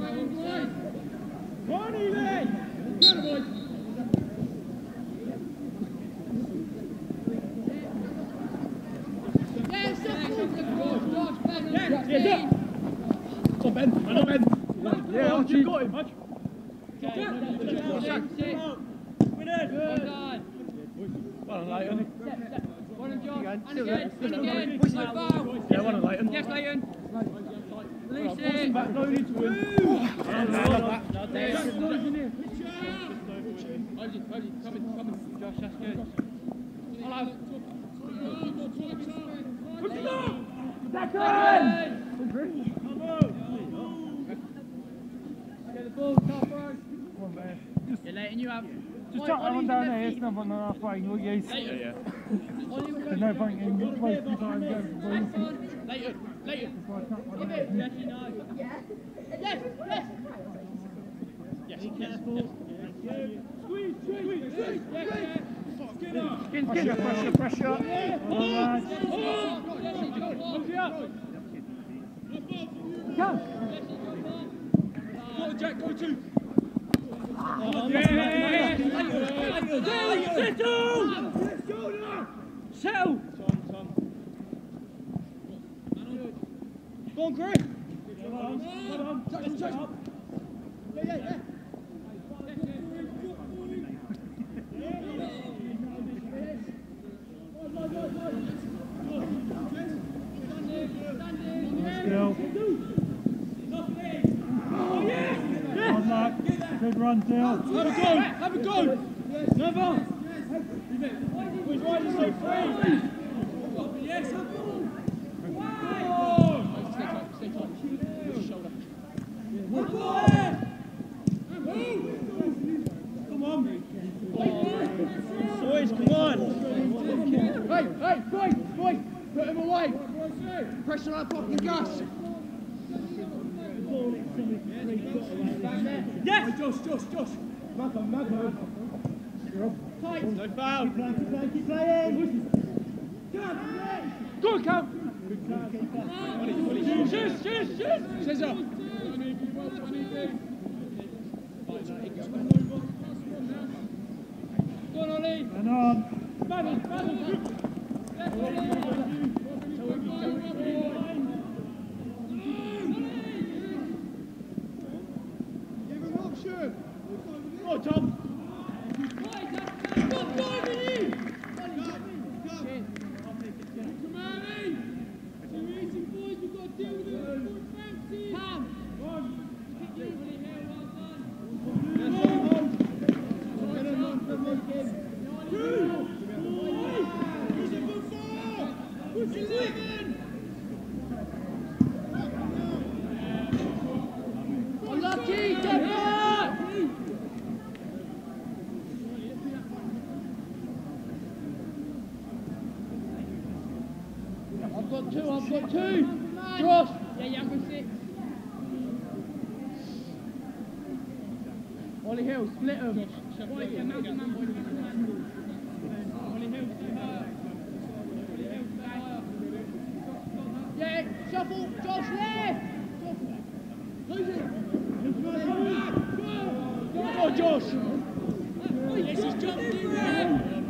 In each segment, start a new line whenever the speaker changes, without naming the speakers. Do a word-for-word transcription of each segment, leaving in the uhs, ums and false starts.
Just chuck that one down there, it's another one halfway, you'll use.
Later, yeah.
There's no point in wasting time going for balls.
Later, later.
That's why I chuck one there.
Yes, you know. Yes, yes. Yes, be careful. Squeeze, squeeze, squeeze. Yes, yes.
Skin, pressure, pressure, pressure. All right. Come.
Go, Jack, go two.
Oh, yeah! Settle! Settle! Go on, Greg! Come on, come on, touch, touch! Yeah, yeah, yeah! Let's go! Oh, yeah! Good luck. Good run, Till. Have a go! Have a go! Never! Who's right to say free? Yes! Oh! Stay tight, stay tight. Push shoulder. Come on! Boys, come on! Hey, hey, boys, boys! Put him away! Pressure on that fucking gas! Yes! Josh, Josh, Josh! Back on, back on. Tight! No foul! Keep playing, keep playing, keep playing! Go on, Cam! Shoot, shoot, shoot! Scissor! Go on, Ollie! And on! Battle, battle! Oh, Tom! Stop diving in! Come on, in! Two easy boys, we've got to deal with it. Pam! One! Unlucky! I've got two, I've got two! Josh! Yeah, yeah, I've got six. Ollie Hill, split them. Ollie Hill, yeah, shuffle, Josh, left! Who's it? Go, Josh! Yes, he's jumped in there!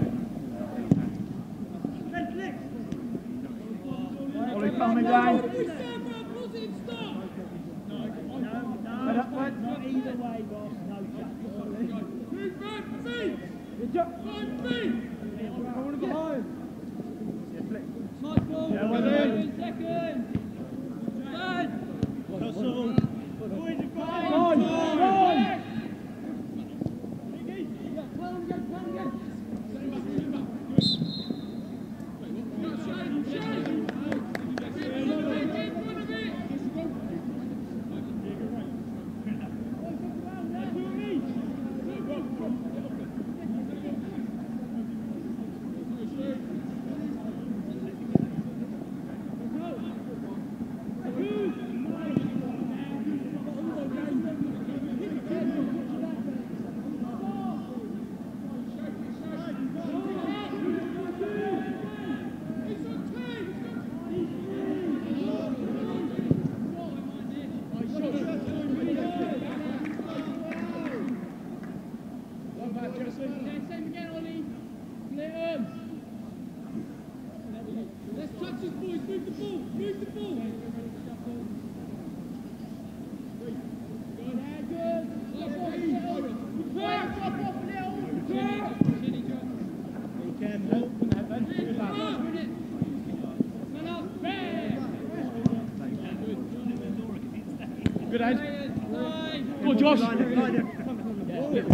Ollie, coming down. Head up, mate. Not either way, boss. No shot. Move back, feet! Good job. Five feet! I want to go home. Nice ball. Yeah, well done. Second. Third. Hustle. Boys, you've got it. Go on, go on. Plan again, plan again.
Good, Ed. Go on, Josh.
Line it, line it.
Yeah.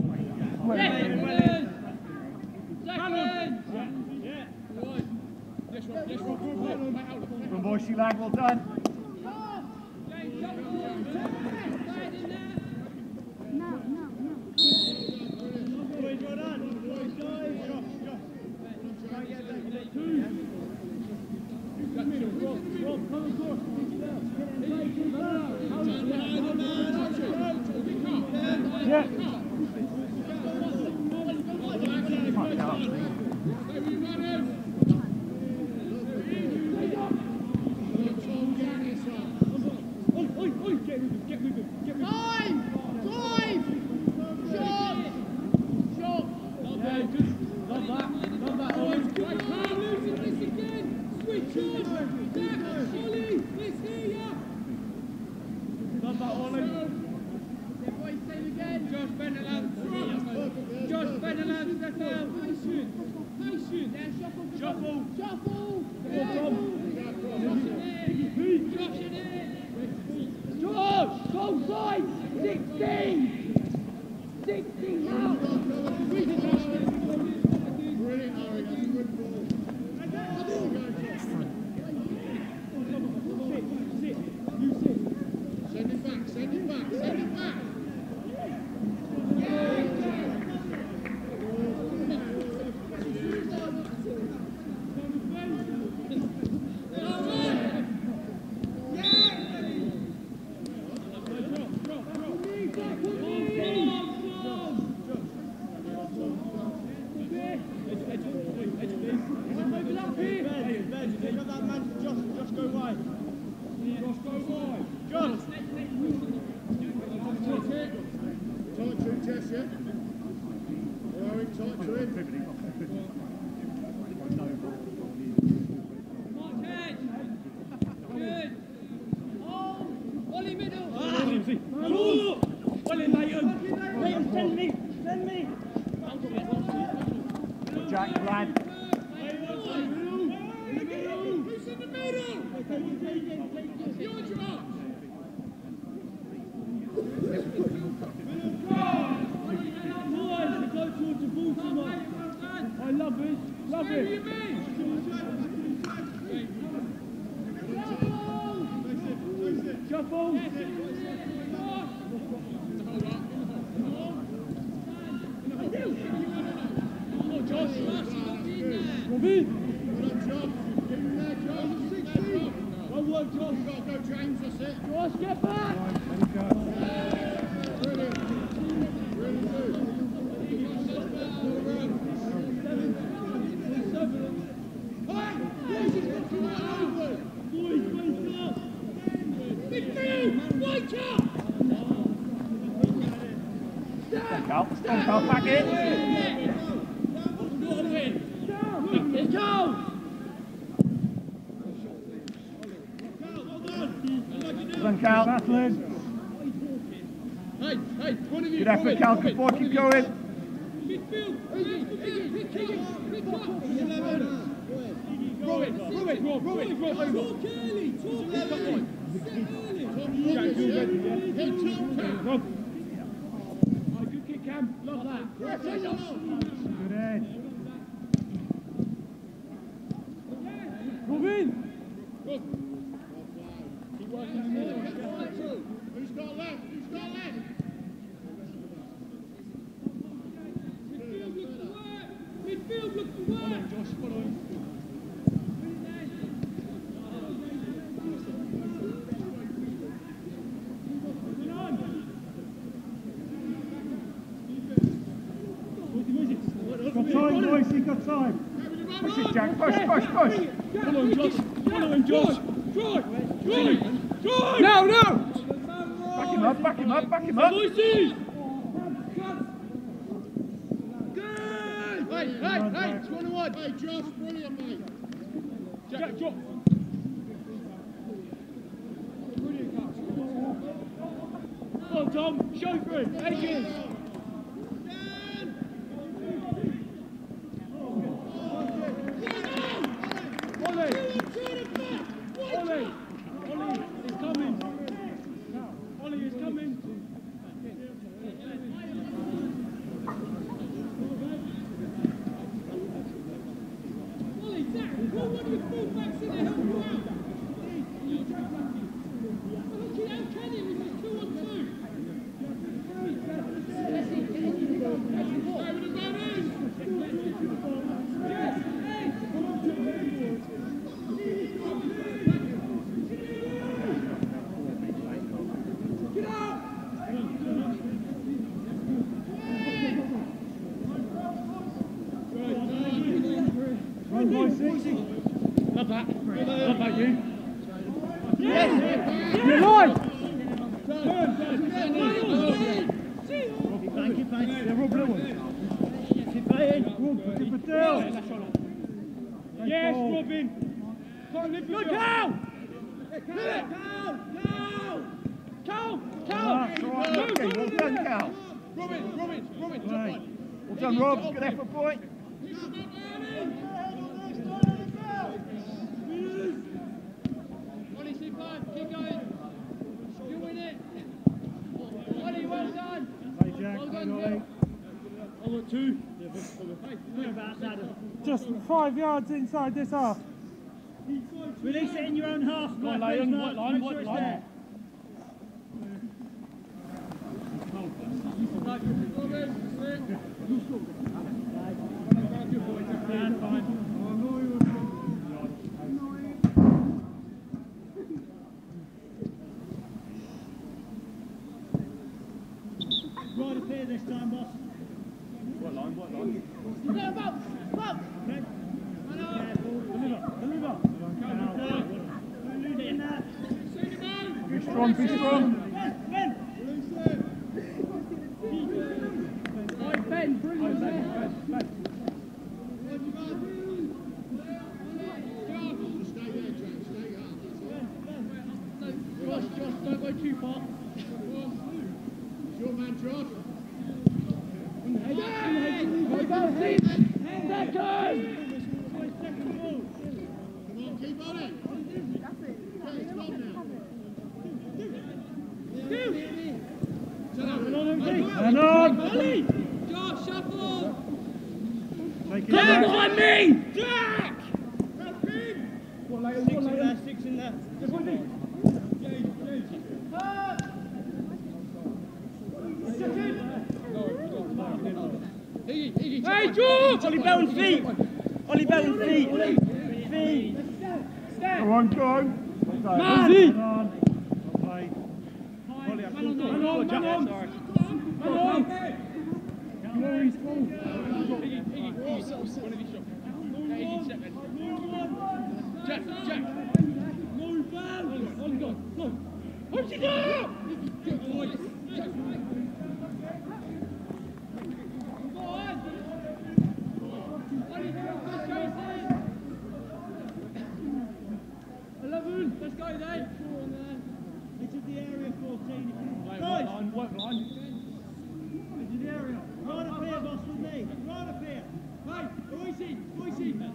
Good boy, Sheila, well done.
No, no, no.
Yeah. Jack, lad.
I love it, love it. Shuffle. Oh, Josh. Robin. Well work, Josh. You've got to go, James, that's it. Josh, get back. Brilliant. Really good.
Go, go, back in.
Let's go!
Well done, Cal. Battling.
Hey, hey, one of you.
Good effort, Cal. Good ball, keep going.
Midfield. Roll it, roll it, roll it, roll it, roll it. Talk early, talk early. Jack, you ready, yeah? Hey, Tom, Cam. Oh, good kick, Cam. Love that. Good
head.
Robin. Good. Keep working in the middle.
Who's got left? Who's got left? Midfield, look for work! Midfield, look for work!
Follow him, Josh, follow him.
Got time, boys, you got time. Push it, Jack. Push, push, push.
Follow him, Josh. Follow him, Josh. Drive, drive, drive. Now, now.
Back him up, back him up, back him up.
Voices.
Hey, hey, hey, it's one on one. Hey, Josh, brilliant, mate.
Jack, drop. Come on, Tom. Show through. Edges. Ollie. Ollie. Ollie is coming. Ollie is Love that. Love that, you.
Yes! You're right!
Keep playing, keep playing. Yeah, Rob Blue one. Keep playing. Rob, keep it down. Yes, Robin. Can't live with you. Go! Cal! Cal! Cal!
Well done, Cal.
Robin, Robin, Robin.
Well done, Rob. Good effort, boy.
Keep going. You win it. Ollie, well done.
Hey, Jack.
Well done,
Ollie.
Phil.
I got two.
Just five yards inside this half. Release it in your own half.
Go on, Lion. White line, white line.
Right up here this time, boss.
White line, white line.
Go, Bob. Bob.
Okay. Careful. Deliver. Deliver.
Be strong, be strong.
Ben, Ben.
Right, Ben, bring him there. Josh, Josh, don't go too far.
It's your man, Josh.
Second!
Come on, keep on it. Okay, it's gone now.
And on.
Josh, shuffle!
Take it
Get
back.
behind me! Jack!
Six in there, six in there.
Hey, George!
Ollie Bell and feet. Ollie Bell and feet. Feet. Go on, go on.
Man!
Man on. Play. Ollie, I'm
Man on,
sorry.
man on, man on.
Sorry.
Man on!
Glory's full.
Jack, Jack! Move down! Ollie, go, go! Push it up! Good boy! Jack! eleven, let's go, Dave.
Into the area, fourteen.
White
Guys,
line, white line.
into the area. Right up here, boss, with me. Right up here.
Hey, Roycey, Roycey.
Okay,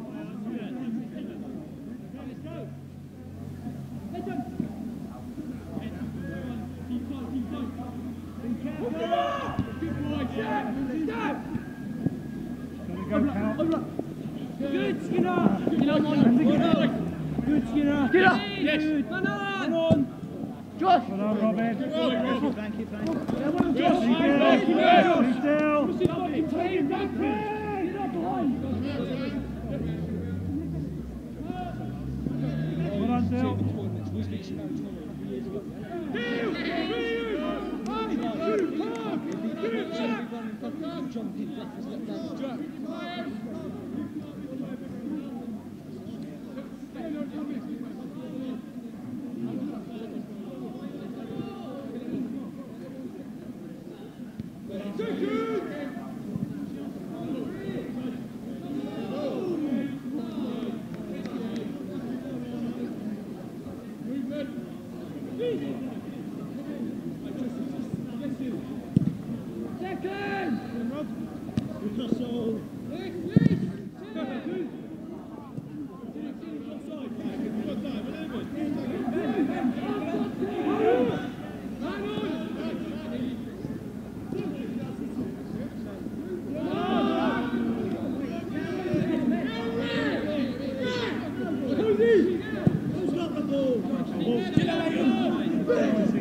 let's go.
Let them. Keep tight, keep tight.
Be careful.
Good boy, Jack. Jack.
Gonna go, Cal.
Good, Skinner. Get up,
Good, Skinner.
Get up.
Yes.
Good. Man on. Josh.
Well done, Robin.
Rob.
Thank you, thank you.
Josh,
Be
Josh,
still.
Josh.
Be still.
Get up behind.
Well done, Dill.
Second.
Good hustle. Who's got the ball?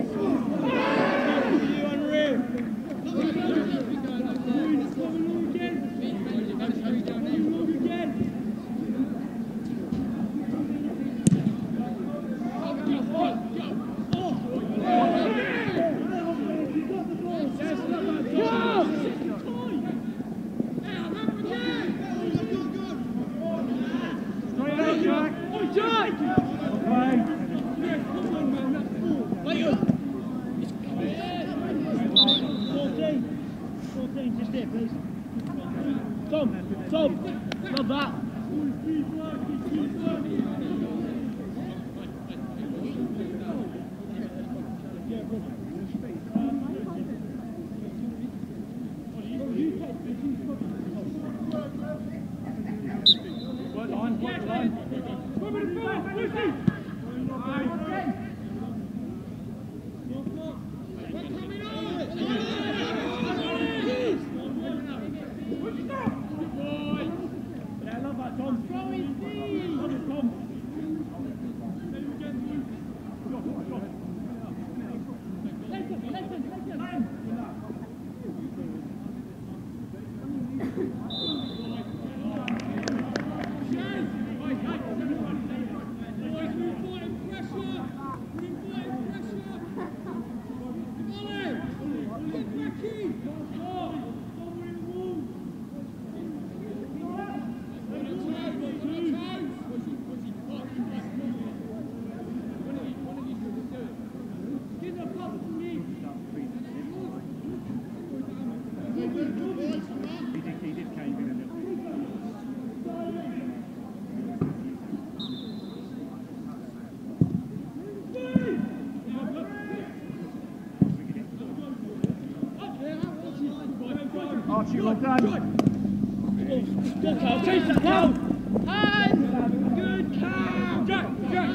Archie, well done.
Good Cal, chase that Cal. Hands. Good Cal. Jack, Jack.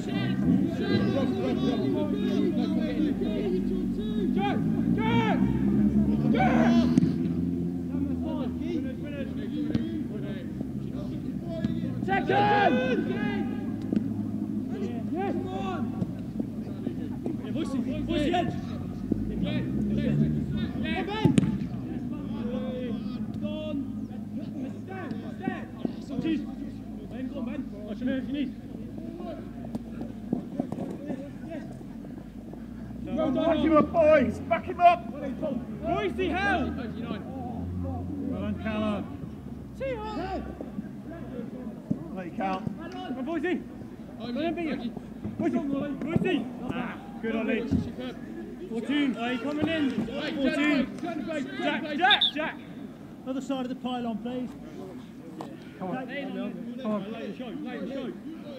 Jack, Jack. Jack. Second. Yes, come on. Push it, push it. Yeah, Ben. Watch him if you need. Well done,
Back him up, boys! Back him up!
Roycey, help!
Well done, Callum.
See you on.
Let you count.
Come on, Roycey. Don't let him beat you. Roycey. Ah, good on Lee. fourteen. Are you coming in? fourteen. Jack, Jack, Jack.
Other side of the pylon, please. Come on. Come on.
Lay the show, lay the show.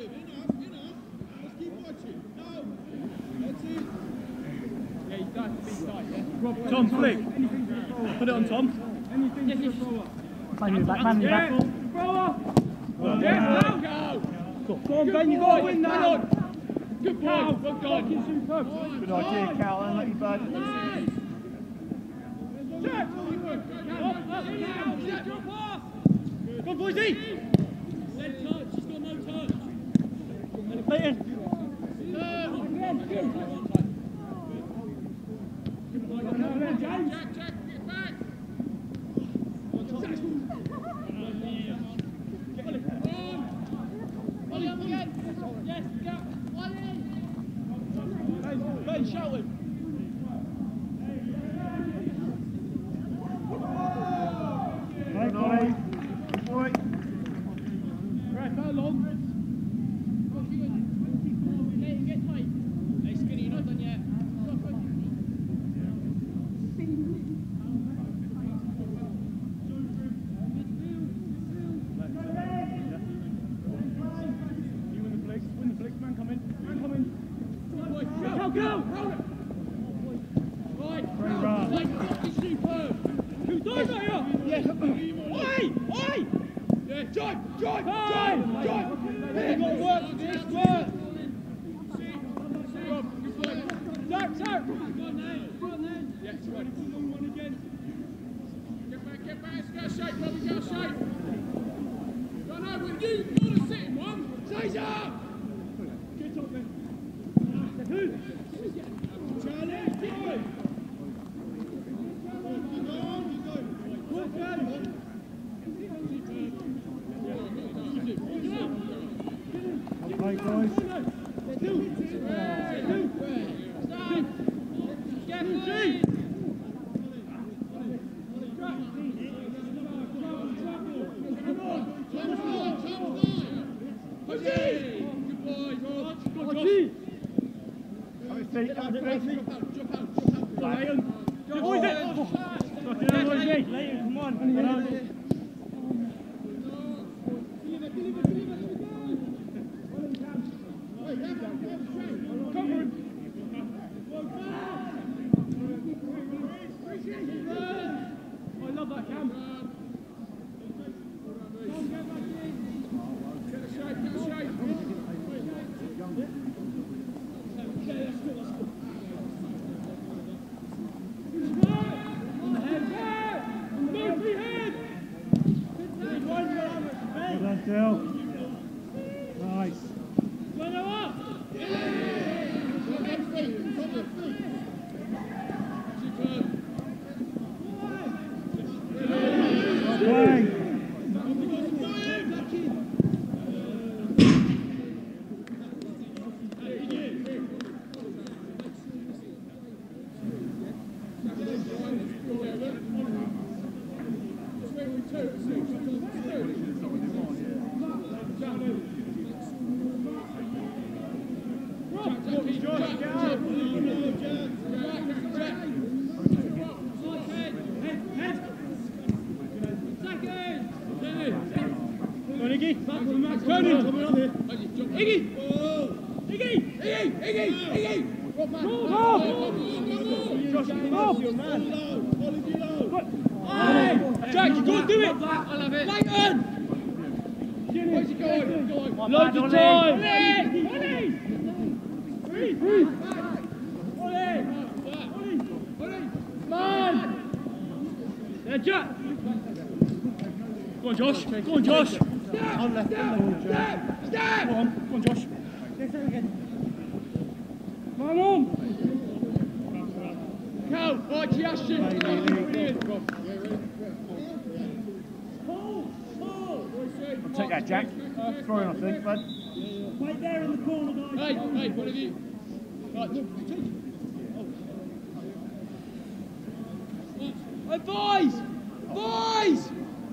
Yeah, he's done. He's done, yeah.
Tom, flick. Put it on Tom.
Anything yes, yes.
Man in the back, man in the back.
Well, yeah, now go. Go on, Ben, you got to win now. Good boy, well done. Superb.
Good idea, Cal, and let you bud.
Jack! Up, up, down, Jack, drop off! Go on, Boise! Let touch, he's got no touch.
Clayton.
Jack, Jack, get back! Ollie up again! Yes, go! Ollie! Ben, Ben, shout him!
Right, Ollie. Boy.
Right, how long? Get tight. Hey, Skinny, you're not done yet. You win the flicks, win the flicks, man come in, man come in. Go, go! Right, right, fucking superb. Who's doing that here? Yeah. Oi! Oi! Yeah, drive, drive, drive, drive! We've got to work for this, work! Zach, Zach! Yeah, it's right. One again. Get back, get back, it's got shape, Robbie, got shape! No, no, but you, you're the sitting one! Caesar! Get up then. Who? Charlie, Charlie!
Right, boys. Come on.
I love that cam. Get a shape, get a shape. On the head. Move the head.
Well done, Phil. Nice.
Run up.
Play. Iggy! Iggy! Iggy! Iggy! Iggy!
Good man.
Go!
Josh,
Go!
your man.
Hey! Jack, you gotta do it!
I love it.
Leighton!
Where's he going? Go on.
Loads of time! Ollie! Ollie! Free! Free! Ollie! Ollie! Man! There, Jack! Go on, Josh! Go on, Josh!
On left, on left, Josh.
Go on, go on, Josh! Man on!
Go! Right, Ashton!
Take that, Jack. Throw him, I think, bud.
Wait there in the corner, guys!
Hey, hey, one of you. Right, look, take.
Hey, boys! Boys!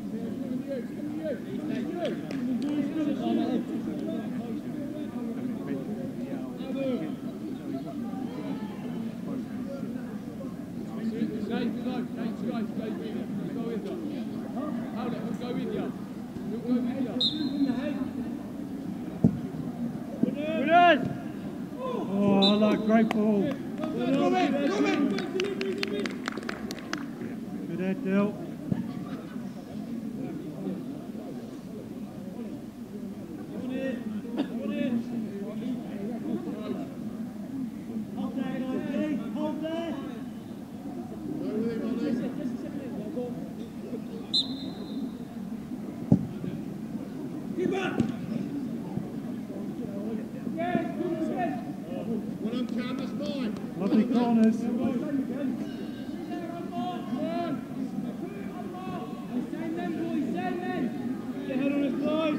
Oh, look, great ball.
Come in, come in.
Good head, Dill. Lovely corners.
Get head on his boys!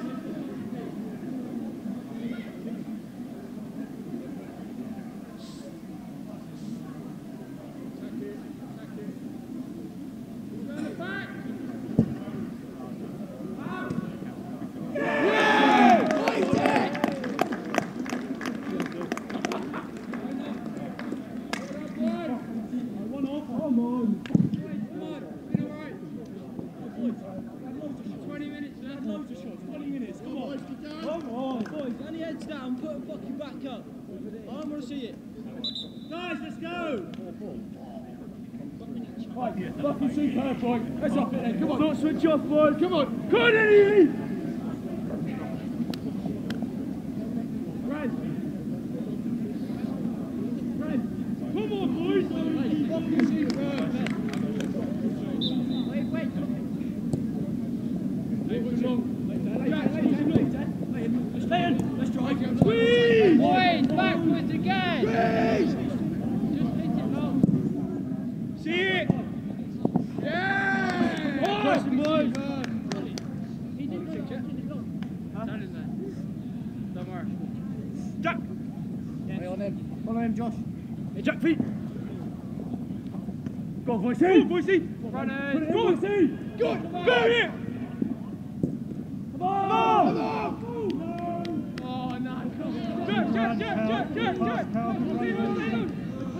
Fucking superb, boy. Let's off it then. Come on.
Don't switch off, boys!
Come on.
Come on, Eddie! Come on, boys!
Fucking superb.
Wait, wait.
Hey, what's wrong?
Stay in! Let's drive!
Squeeze!
Boys, backwards again!
Squeeze!
Just hit it long.
See it!
Yeah!
Boys, boys!
He didn't know. Hit it long. Stand in there. Don't worry.
Jack!
Hey, on him. On him, Josh.
Hey, Jack, feet! Go on, Voicey! Go on, Voicey!
Run it.
Go on, Voicey!
Go on!
Go it! Come on!
Come on!
Oh, no.
Jack, Jack, Jack, Jack, Jack, Jack!
Help, help,
Stay on, stay on!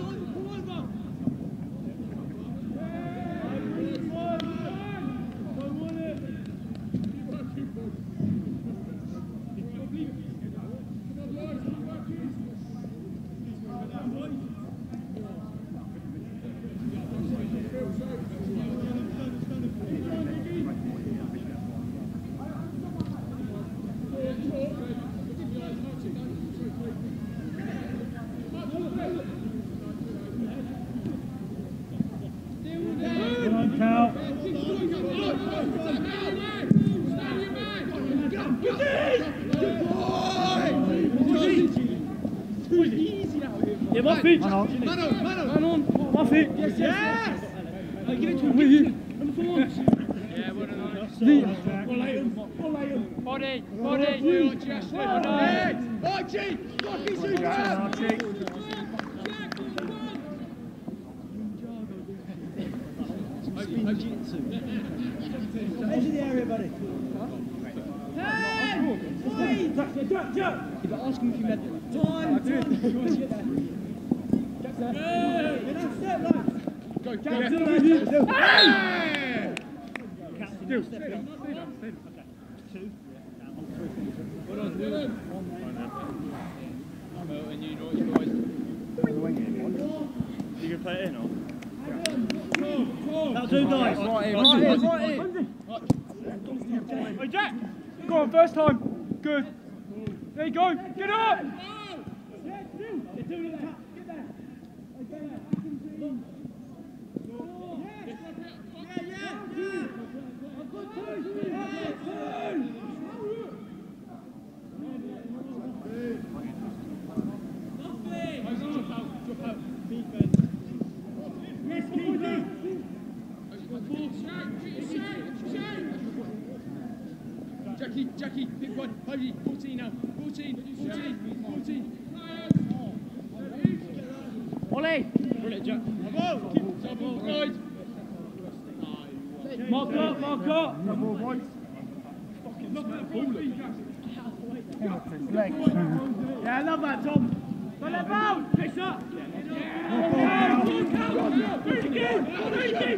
Come on, Cal.
Yeah, my feet!
Man on.
Man on, man on.
Man on! My feet! Yes, yes, yes! Hey, give it to him, give it to him! Number four!
Yeah, well done.
Body!
Body.
Archie, Ashton. Archie! Fucking superb!
Archie.
Edge of the area, buddy. Hey! Hey! Jack, Jack, Jack! If I ask him if you meant it. Time! Time! Jack's there. Yeah, that's it, lads.
Go, go,
Jack's
go.
there, lads.
Hey!
Still, step down. Two.
Well done, well done.
And you know what you guys
play it in or?
That'll do, guys.
Right here, right here, right here.
Hey, Jack. Go on, first time. Good. There you go. Get up.
Jackie, Jackie, pick one. Hurry, fourteen now. fourteen, fourteen, fourteen.
Ollie.
Brilliant, Jack. Keep double right.
Mark up, mark up.
Double right.
Look at the ball.
Legs.
Yeah, I love that, Tom. Go let bounce. Pick up. Very good. Very good.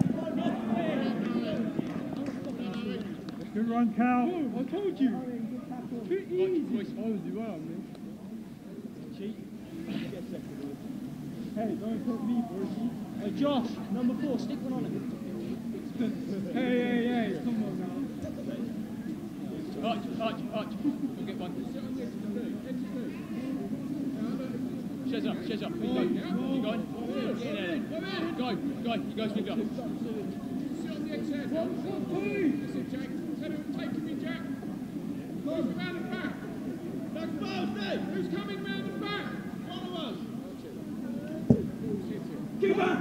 Good run, Cal.
I told you. Too easy. Hey, don't put me first. Hey, Josh, number four, stick one on it. Hey, hey, hey, come on now.
Arch, arch, arch. We'll get one. Shares up, shares up. Keep going. Keep going. Get in there. Go, go. He goes finger. Sit on the exit. Listen, Jack. Take him in, Jack. Move around the back. That's Thursday. Who's coming round the back? One of us.
Give back.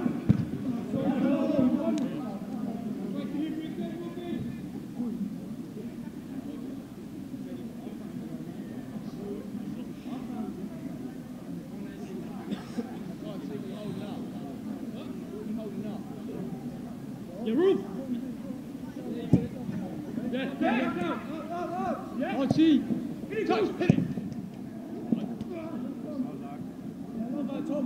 Your roof. Yeah, yeah, yeah. Archie. Touch, hit it. Love that, Tom.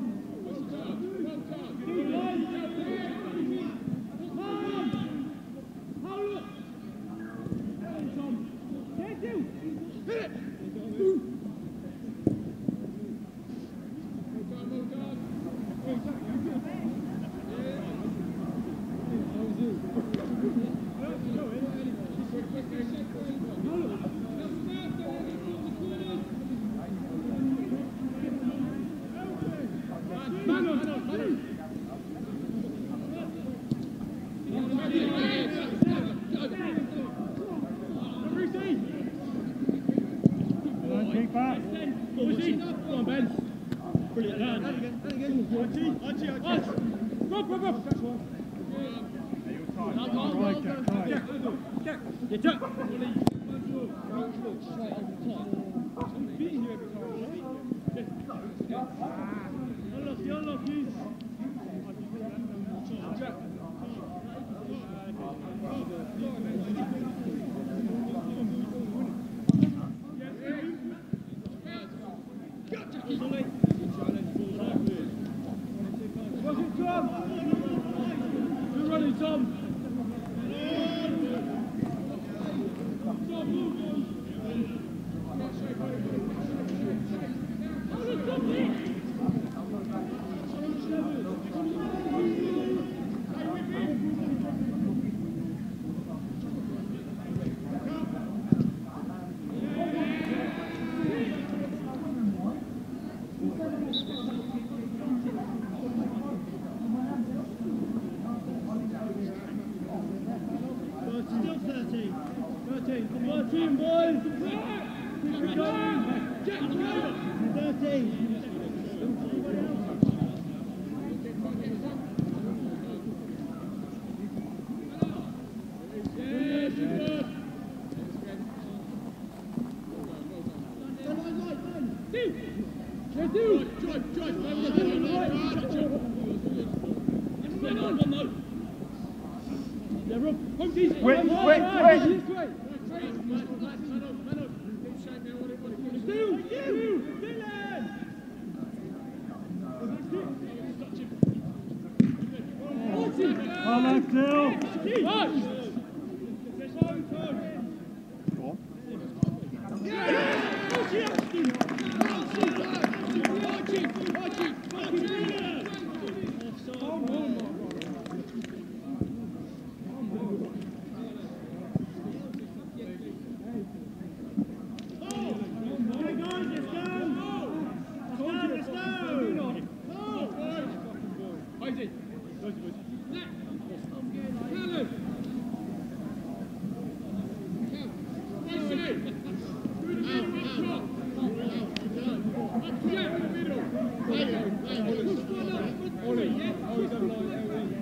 Ollie. Oh, he's on line.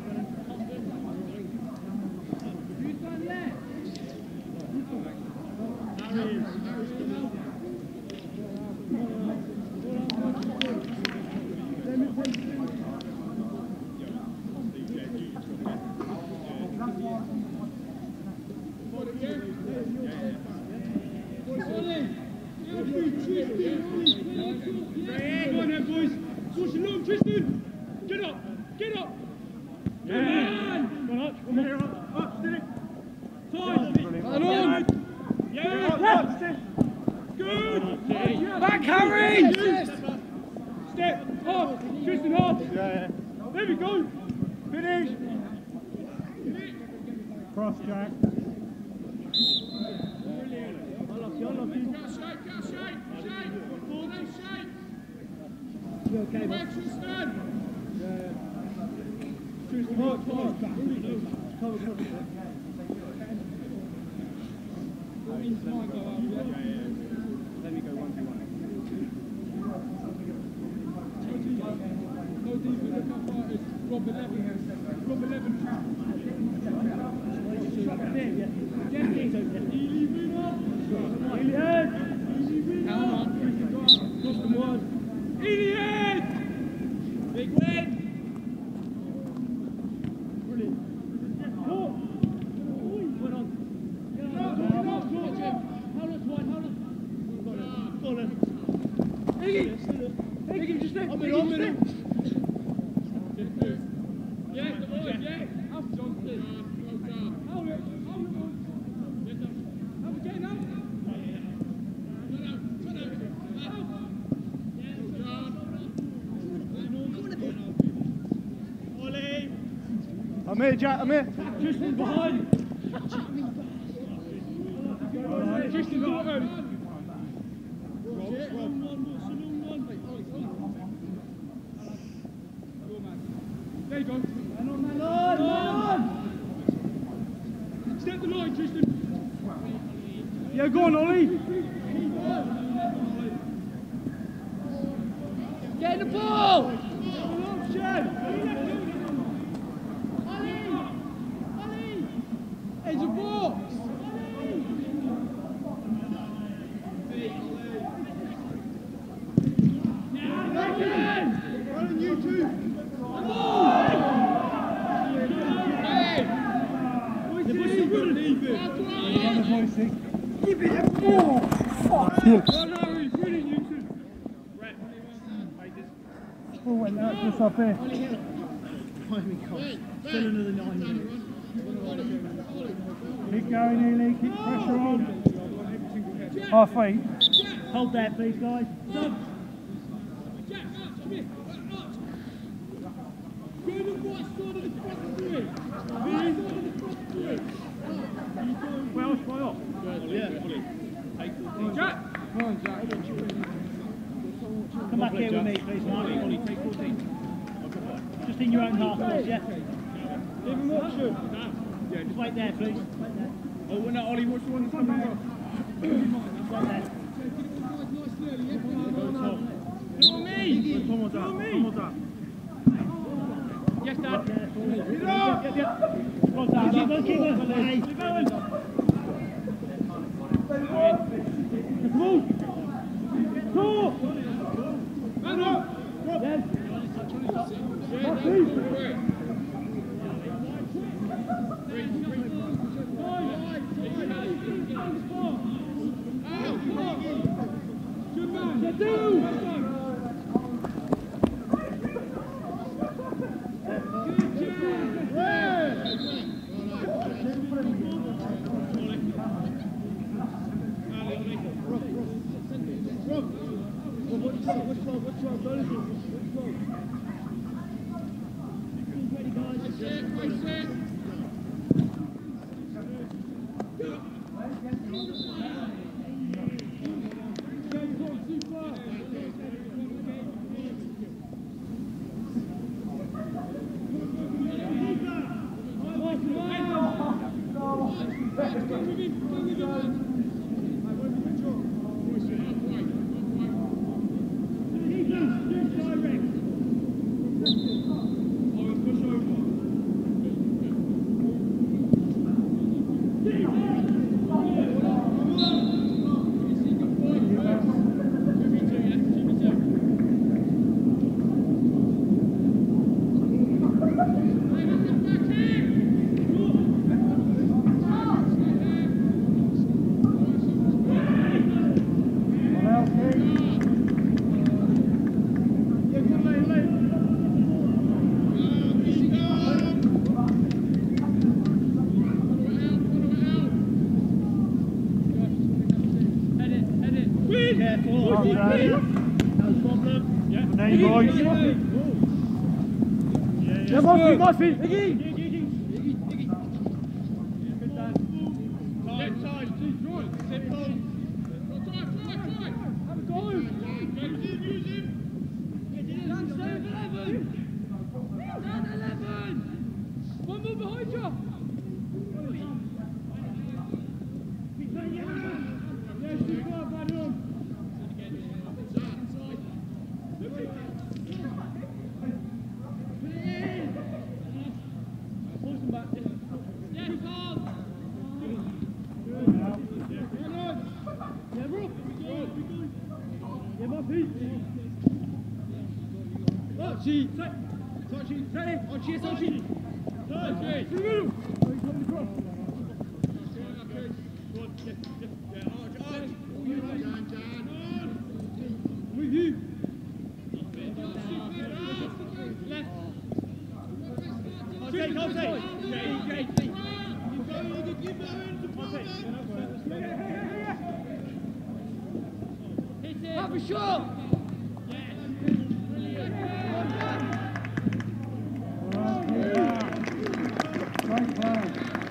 Who's gone left?
Come on then, boys. Push it long, Tristan. Get up. Get up. Come on. Come on, come on. Up, steady. Time. And on. Yeah. Left. Good. Back, Harry. Step. Half. Tristan, half. Yeah, yeah. There we go. Finish. Cross, Jack.
You okay, boss?
Tristan, hard, hard.
Cover, cover.
Let me go one to one. No deeper, look how far it is. Rob eleven. Rob eleven. Easy winner. Easy head. Easy winner. Cross the one. Easy head. Big win. Brilliant. Four. Well done. Get up, get up, get up. Hold us one, hold us. Go on then. Iggy. Iggy, just there. I'm in, I'm in. Yeah, the boys, yeah. Up Johnson. Well done. Hold it, hold it, boys. Get up. How we getting up? Turn out, turn out. Yeah, well done. Ollie.
I'm here, Jack, I'm here.
Tristan behind. Tristan got him. There you go.
Man on, man on, man on.
Step the line, Tristan.
Yeah, go on, Ollie.
Get in the ball. Edge of box. Running you two. Come on. Hey. The boys wouldn't leave it.
Give it a ball. Fuck.
Oh no, he's winning you two. Right.
Oh, went out just up here. Still another nine minutes. Keep going, Ely. Keep pressure on. Half feet. Hold there, please, guys. Stop. Well, it's off. Yeah.
Jack. Come on, Jack.
Come back here with me, please, Mark. Just in your own half, boss, yeah?
Give him option.
Yeah, just wait there, please. Wait there.
Oh, well, now, Ollie, what's the one that's coming out?
Just wait there.
Come on, me!
One more time, one more time.
Yes, Dad.
Get up! Yep, yep. Come on, Dad. Keep going, keep going. Hey. Keep going. Come on. Two.
Man up!
Yes.
Good man. Get down. Good job.
problem.
Yeah.
There you go.
Yeah,
Yeah, Murphy, Murphy. Iggy.
Time, time. Simple. Have a go. Use him. Down eleven. Down eleven. One more behind you. Yes, you go, Madam. Push him back. Yes, Paul. Yeah, bro. Yeah, my feet. Archie. Archie. Ready? Archie, it's Archie. Archie. To the middle. He's coming across. With you. Left. I'll take, I'll take. Jay, Jay, Jay. Keep going, keep going. I'll take. Hit it. Have a shot. Yes. Brilliant.
Great play.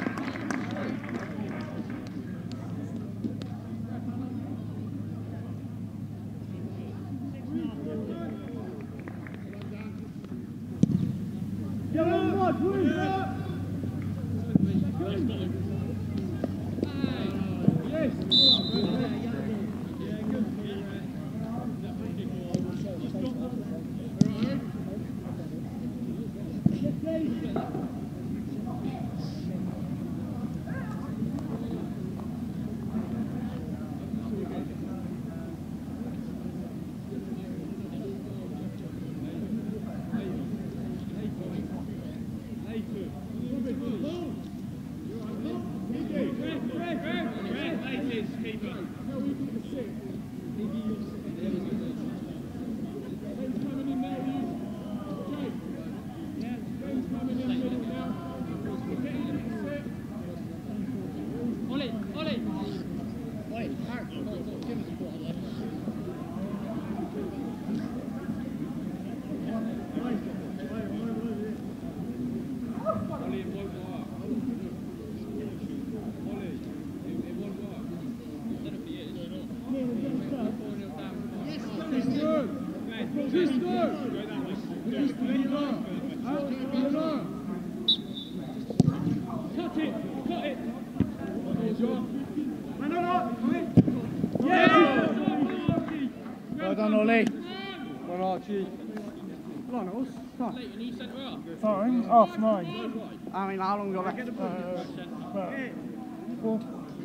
Well done, Ollie. Well, Archie. Come on, Oz. Come on. Sorry, half nine. I mean, how long got left? Uh, about four.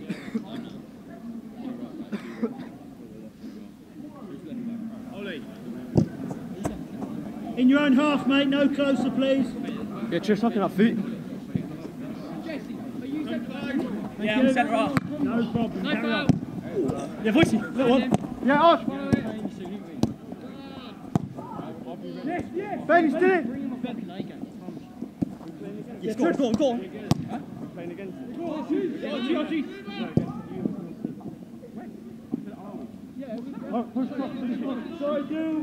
Ollie.
In your own half, mate. No closer, please.
Yeah, cheers, fucking up feet.
Yeah, I'm centre half. No problem. Carry on. Yeah, voicey. Little one.
Yeah, Arch.
Yes, yes.
Ben, he's did it.
Yes, go on, go on, go on.
Huh? Playing against.
Go on, Archie, Archie.
Oh, push across.
Sorry, dude.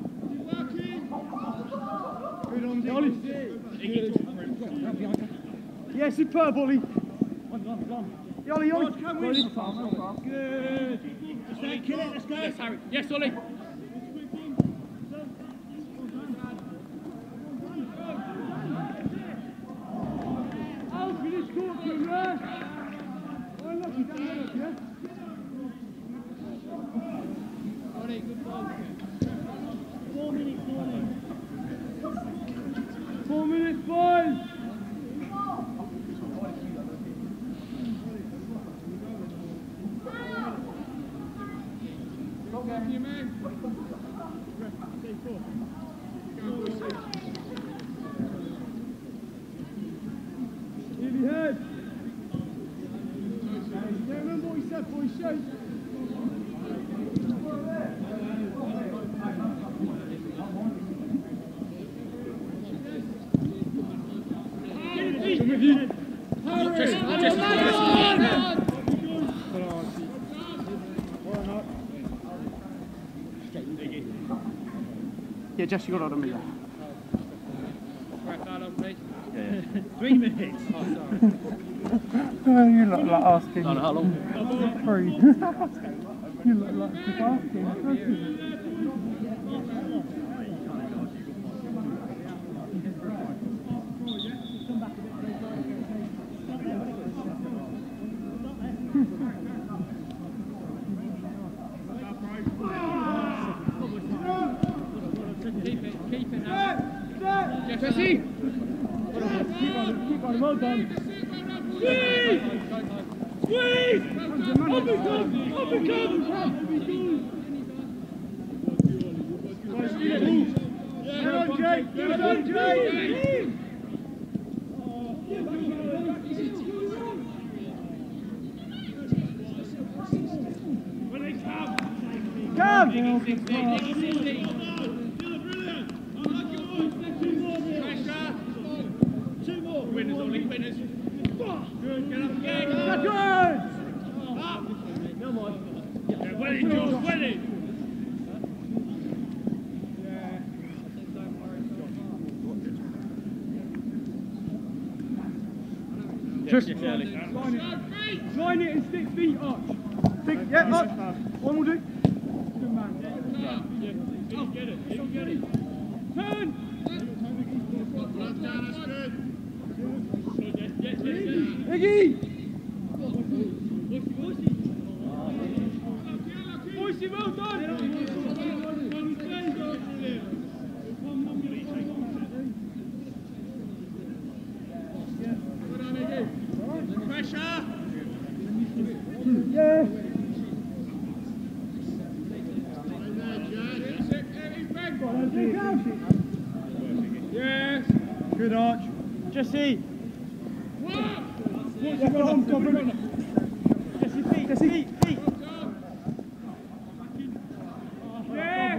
Yeah, superb, Ollie.
On, on, on.
Yeah, Ollie, Ollie.
Good. Let's kill it, let's go.
Yes, Harry. Yes, Ollie.
Oh, finish court, yeah. Oh, look, he's done it, yeah.
Ollie, good ball.
Four minutes, four minutes.
Four minutes, boys.
You man.
Give your head. Yeah, remember what he said, boys, shake. Come with you.
Just, just, just.
Yeah, Jess, you got it on me there.
Right, foul on me.
Yeah, yeah.
Three minutes.
Oh, sorry.
Oh, you look like asking.
No, no, how long?
Three. You look like just asking.
Keep it, keep it now.
Jesse!
Keep on, keep on, well done.
Squeeze! Squeeze! Up and come! Up and come! Get on, Jake! Get on, Jake!
Winners, only winners. Good, get up again. Up.
Come on.
Yeah, well in, George, well in.
Just
Line it. Line it and stick feet arch. Stick, yeah, arch. One will do. Good man.
Yeah, he'll get it, he'll get it.
Turn.
Well done, that's good.
Iggy! Boise, well done!
Pressure.
Yeah!
Yes.
good arch. Jesse.
Yeah, go on, go on.
Jesse, feet, Jesse, feet, feet.
Yeah!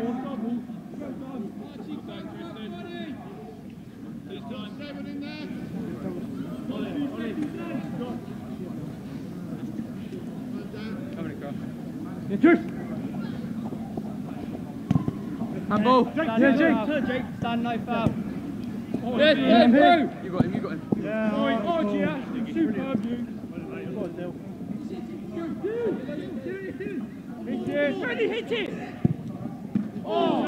Seven in there.
Coming across.
Yeah, Trish!
Handball.
Jake, yeah, Jake!
Turn, Jake. Stand no foul.
Yes, yes, through.
You got him, you got him.
Yeah,
Nice.
Archie, Ashton, superb you. Hit it! Ready, hit it! Oh!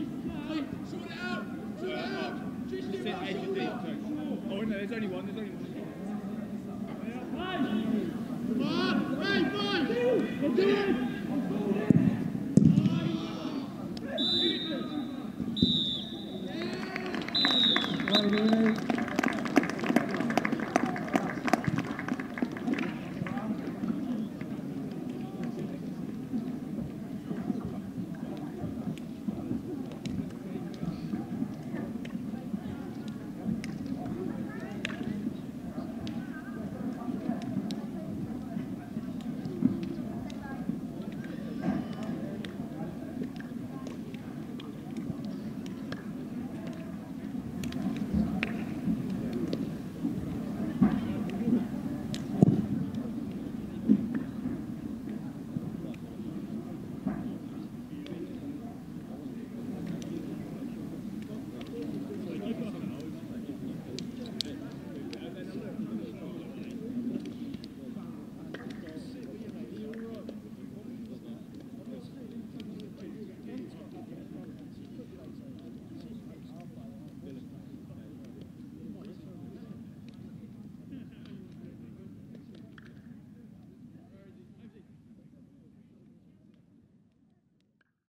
Oh, no, there's only one, there's only one.